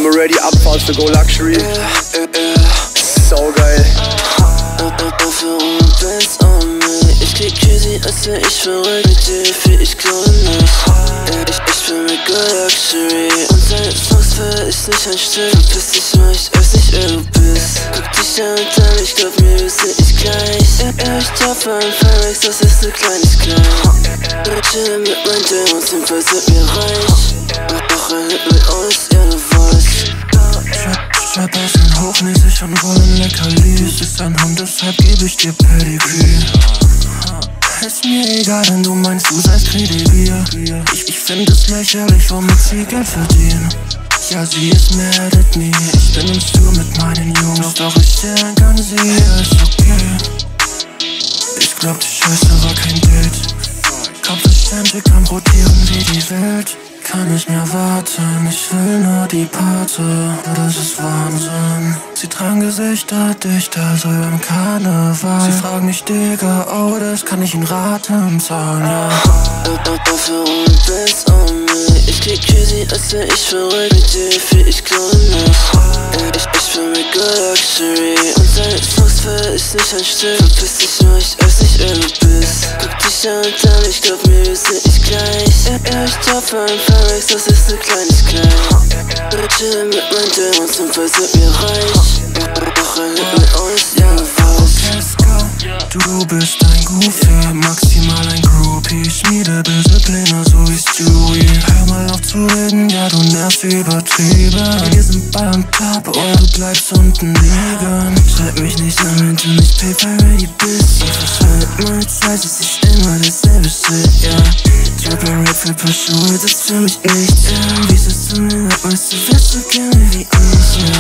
Immer ready, Abfahrt für Go Luxury. Saugeil. Ich krieg crazy, als wär ich verrückt. Mit dir fühl ich glaube nicht. Ich bin mit Go Luxury. Und deine Songs feier ich nicht ein Stück. Verpiss dich mal, ich weiß nicht, wer du bist. Guck dich an, ich glaub mir, wir sind nicht gleich. Ich taufe an Pyrex, das ist ne Kleinigkeit. Chillen mit meinen Demos, jedenfalls sind wir reich. Auch ein Hit mit uns, ja du weißt. Trapper sind hochnäsig und wollen Leckerlis. Ist ein Hund, deshalb gebe ich dir Pedigree. Ist mir egal, wenn du meinst, du seist Kredibil. Ich find es lächerlich, womit sie Geld verdienen. Ja, sie ist mad at me. Ich bin im Stuhl mit meinen Jungs, doch ich stellen kann sie, ist okay. Ich glaub, die Scheiße war kein Date. Kopf ständig am Rotieren wie die Welt. Kann nicht mehr warten, ich will nur die Party. Das ist Wahnsinn. Sie tragen Gesichter dichter, so im Karneval. Sie fragen mich, Digga, oh, das kann ich in Raten zahlen, ja. Dafür ohne Bands on me. Ich krieg crazy, als wär ich verrückt. Mit dir fühl ich glaube nicht. Ich bin mit Go Luxury. Und deine Songs feier ich nicht ein Stück. Verpiss dich mal, ich weiß nicht, wer du bist. Guck dich an, ich glaub mir, wir sind nicht gleich. Ich taufe an Pyrex, das ist ne Kleinigkeit. Chillen mit meinen Demos, jedenfalls sind wir reich. Auch ein Hit mit uns, ja du weißt. Let's go. Du bist ein Goofy, maximal ein Groupie. Schmiede böse Pläne, so wie Stewie. Hör mal auf zu reden, ja du nervst übertrieben. Wir sind bei und Top und du bleibst unten liegen. Schreib mich nicht an, wenn du nicht paper ready bist. Ich verschwende meine Zeit, es ist immer dasselbe Shit, ja. Trap und Rap für paar Schuhe, das ist für mich nicht. Wie ist es zu mir, weißt du, wirst du gerne wie ich,